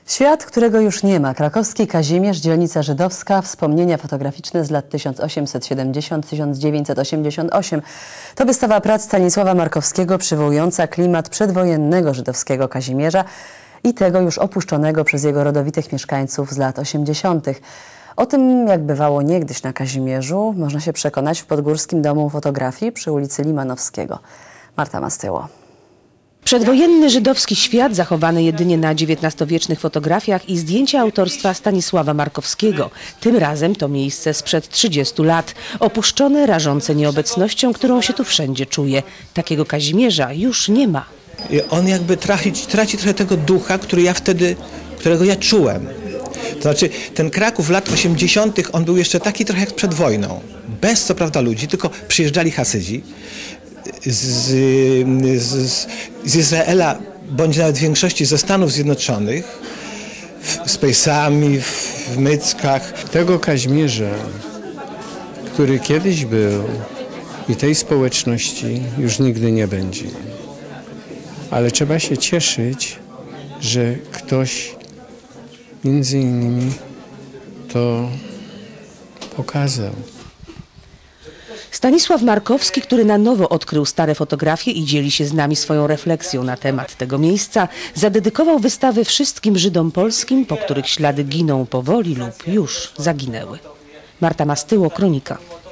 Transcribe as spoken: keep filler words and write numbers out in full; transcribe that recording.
Świat, którego już nie ma. Krakowski Kazimierz, dzielnica żydowska, wspomnienia fotograficzne z lat tysiąc osiemset siedemdziesiąt do tysiąc dziewięćset osiemdziesiąt osiem. To wystawa prac Stanisława Markowskiego przywołująca klimat przedwojennego żydowskiego Kazimierza i tego już opuszczonego przez jego rodowitych mieszkańców z lat osiemdziesiątych. O tym, jak bywało niegdyś na Kazimierzu, można się przekonać w Podgórskim Domu Fotografii przy ulicy Limanowskiego. Marta Mastyło. Przedwojenny żydowski świat zachowany jedynie na dziewiętnastowiecznych fotografiach i zdjęcia autorstwa Stanisława Markowskiego. Tym razem to miejsce sprzed trzydziestu lat, opuszczone, rażące nieobecnością, którą się tu wszędzie czuje. Takiego Kazimierza już nie ma. On jakby traci, traci trochę tego ducha, który ja wtedy, którego ja czułem. To znaczy ten Kraków lat osiemdziesiątych on był jeszcze taki trochę jak przed wojną. Bez co prawda ludzi, tylko przyjeżdżali Hasydzi z, z, z Izraela, bądź nawet w większości ze Stanów Zjednoczonych, w, z pejsami, w, w myckach. Tego Kazimierza, który kiedyś był i tej społeczności już nigdy nie będzie. Ale trzeba się cieszyć, że ktoś między innymi to pokazał. Stanisław Markowski, który na nowo odkrył stare fotografie i dzieli się z nami swoją refleksją na temat tego miejsca, zadedykował wystawy wszystkim Żydom polskim, po których ślady giną powoli lub już zaginęły. Marta Mastyło, Kronika.